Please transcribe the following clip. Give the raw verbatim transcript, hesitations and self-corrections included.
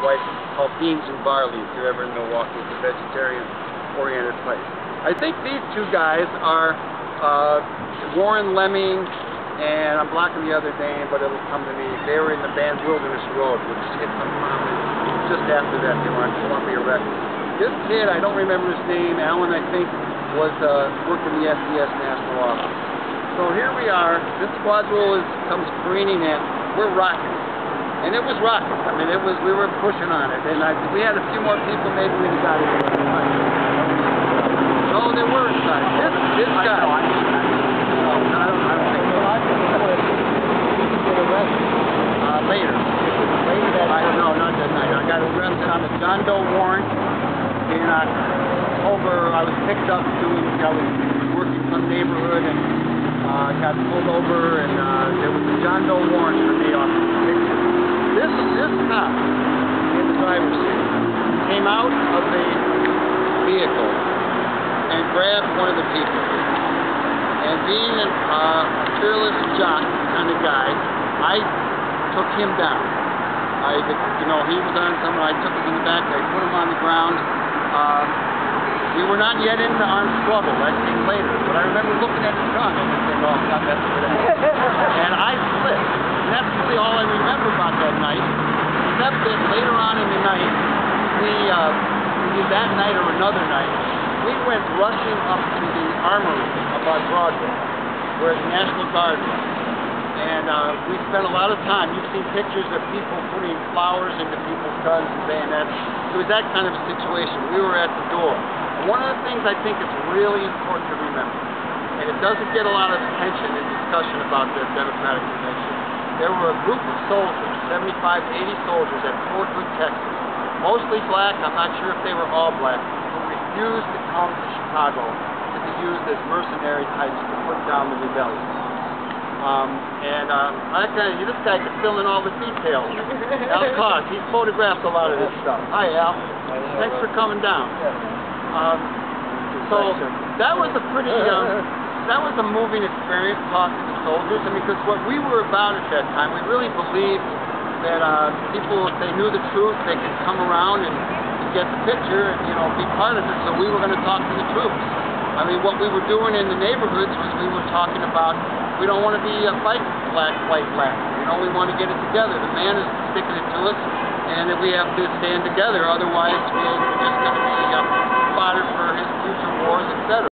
wife, called Beans and Barley. If you're ever in Milwaukee, it's a vegetarian-oriented place. I think these two guys are uh, Warren Lemming, and I'm blocking the other name, but it'll come to me. They were in the band Wilderness Road, which hit some prominence. Just after that, they were on Columbia Records. This kid, I don't remember his name, Alan, I think, was uh, working the S D S National Office. So here we are. This quadrille is, comes careening in. We're rocking. And it was rocking. I mean, it was, we were pushing on it. And I, we had a few more people, maybe we got it. No, they were inside. This, this guy. No, I don't, I don't think so. I think so. Uh, later. Later that night. No, not that night. I got arrested on the John Doe warrant in October. I was picked up doing, I was working some neighborhood and uh, got pulled over, and uh, there was a John Doe warrant for me off the conviction. This, this cop in the driver's seat came out of the vehicle and grabbed one of the people. And being a uh, fearless jock kind of guy, I took him down. I, you know, he was on someone, I took him in the back, I put him on the ground. Uh, we were not yet into armed struggle, that came later, but I remember looking at his gun and thinking, oh, God, that's for that. And I slipped. And that's really all I remember about that night, except that later on in the night, we, uh, either that night or another night, we went rushing up to the armory up on Broadway, where the National Guard was. And uh, we spent a lot of time. You've seen pictures of people putting flowers into people's guns and bayonets. It was that kind of a situation. We were at the door. And one of the things I think is really important to remember, and it doesn't get a lot of attention and discussion about the Democratic Convention, there were a group of soldiers, seventy-five to eighty soldiers at Fort Hood, Texas, mostly black, I'm not sure if they were all black, who refused to come to Chicago to be used as mercenary types to put down the rebellion. Um, and uh, I kind of, this guy could fill in all the details. Al Cos, he's photographed a lot of this stuff. Hi, Al. Thanks for coming down. Um, so that was a pretty, um, that was a moving experience talking to soldiers. I mean, because what we were about at that time, we really believed that uh, people, if they knew the truth, they could come around and, and get the picture and, you know, be part of it. So we were going to talk to the troops. I mean, what we were doing in the neighborhoods was we were talking about, we don't want to be uh, fighting black, white, black. You know, we want to get it together. The man is sticking it to us, and we have to stand together. Otherwise, we're just going to be uh, fodder for his future wars, et cetera.